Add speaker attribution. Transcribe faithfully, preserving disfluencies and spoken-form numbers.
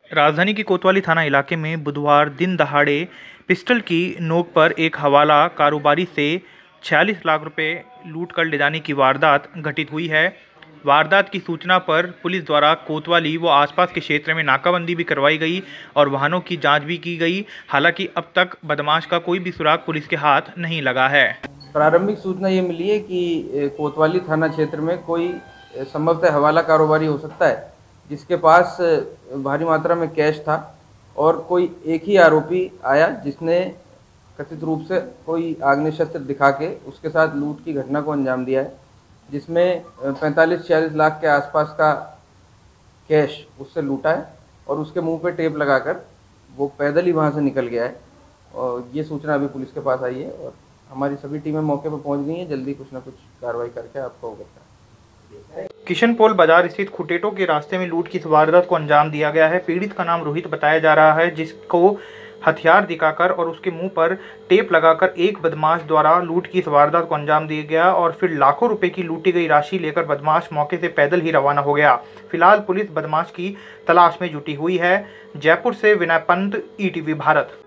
Speaker 1: राजधानी के कोतवाली थाना इलाके में बुधवार दिन दहाड़े पिस्टल की नोक पर एक हवाला कारोबारी से छियालीस लाख रुपए लूट कर ले जाने की वारदात घटित हुई है। वारदात की सूचना पर पुलिस द्वारा कोतवाली व आसपास के क्षेत्र में नाकाबंदी भी करवाई गई और वाहनों की जांच भी की गई। हालांकि अब तक बदमाश का कोई भी सुराग पुलिस के हाथ नहीं लगा है।
Speaker 2: प्रारंभिक सूचना ये मिली है कि कोतवाली थाना क्षेत्र में कोई संभवतः हवाला कारोबारी हो सकता है, जिसके पास भारी मात्रा में कैश था और कोई एक ही आरोपी आया जिसने कथित रूप से कोई आग्नेय शस्त्र दिखा के उसके साथ लूट की घटना को अंजाम दिया है, जिसमें पैंतालीस छियालीस लाख के आसपास का कैश उससे लूटा है और उसके मुंह पे टेप लगाकर वो पैदल ही वहाँ से निकल गया है। और ये सूचना अभी पुलिस के पास आई है और हमारी सभी टीमें मौके पर पहुंच गई हैं। जल्दी कुछ ना कुछ कार्रवाई करके आपको अवगत कराएंगे।
Speaker 1: किशनपोल बाजार स्थित खुटेटो के रास्ते में लूट की वारदात को अंजाम दिया गया है। पीड़ित का नाम रोहित बताया जा रहा है, जिसको हथियार दिखाकर और उसके मुंह पर टेप लगाकर एक बदमाश द्वारा लूट की वारदात को अंजाम दिया गया और फिर लाखों रुपए की लूटी गई राशि लेकर बदमाश मौके से पैदल ही रवाना हो गया। फिलहाल पुलिस बदमाश की तलाश में जुटी हुई है। जयपुर से Vinay Pant, E T V Bharat.